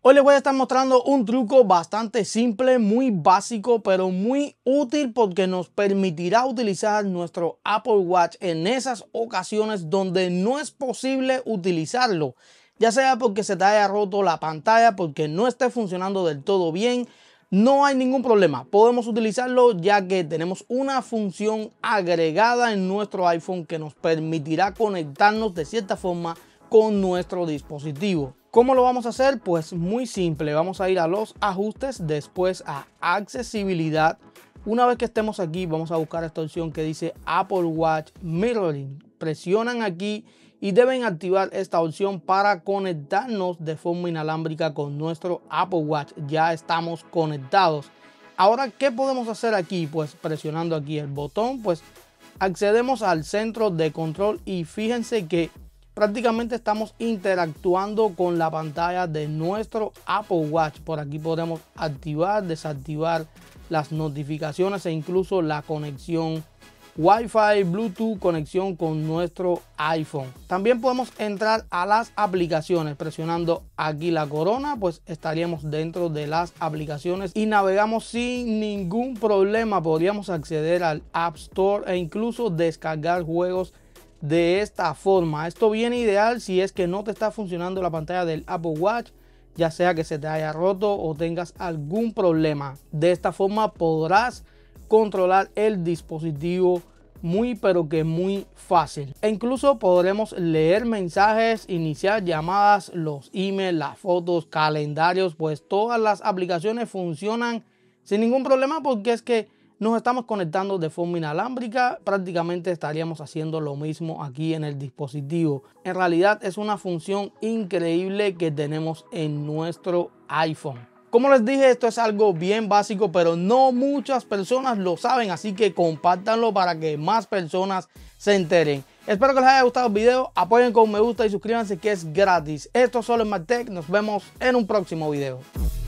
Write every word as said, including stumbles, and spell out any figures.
Hoy les voy a estar mostrando un truco bastante simple, muy básico, pero muy útil porque nos permitirá utilizar nuestro Apple Watch en esas ocasiones donde no es posible utilizarlo, ya sea porque se te haya roto la pantalla, porque no esté funcionando del todo bien. No hay ningún problema, podemos utilizarlo ya que tenemos una función agregada en nuestro iPhone que nos permitirá conectarnos de cierta forma con nuestro dispositivo. ¿Cómo lo vamos a hacer? Pues muy simple, vamos a ir a los ajustes, después a accesibilidad. Una vez que estemos aquí, vamos a buscar esta opción que dice Apple Watch Mirroring. Presionan aquí y deben activar esta opción para conectarnos de forma inalámbrica con nuestro Apple Watch. Ya estamos conectados. Ahora, ¿qué podemos hacer aquí? Pues presionando aquí el botón, pues accedemos al centro de control y fíjense que prácticamente estamos interactuando con la pantalla de nuestro Apple Watch. Por aquí podemos activar, desactivar las notificaciones e incluso la conexión Wi-Fi, Bluetooth, conexión con nuestro iPhone. También podemos entrar a las aplicaciones presionando aquí la corona, pues estaríamos dentro de las aplicaciones y navegamos sin ningún problema. Podríamos acceder al App Store e incluso descargar juegos de esta forma. Esto viene ideal si es que no te está funcionando la pantalla del Apple Watch, ya sea que se te haya roto o tengas algún problema. De esta forma podrás controlar el dispositivo muy pero que muy fácil. E incluso podremos leer mensajes, iniciar llamadas, los emails, las fotos, calendarios, pues todas las aplicaciones funcionan sin ningún problema porque es que nos estamos conectando de forma inalámbrica. Prácticamente estaríamos haciendo lo mismo aquí en el dispositivo. En realidad es una función increíble que tenemos en nuestro iPhone. Como les dije, esto es algo bien básico, pero no muchas personas lo saben, así que compártanlo para que más personas se enteren. Espero que les haya gustado el video, apoyen con me gusta y suscríbanse que es gratis. Esto es solo en MacTech, nos vemos en un próximo video.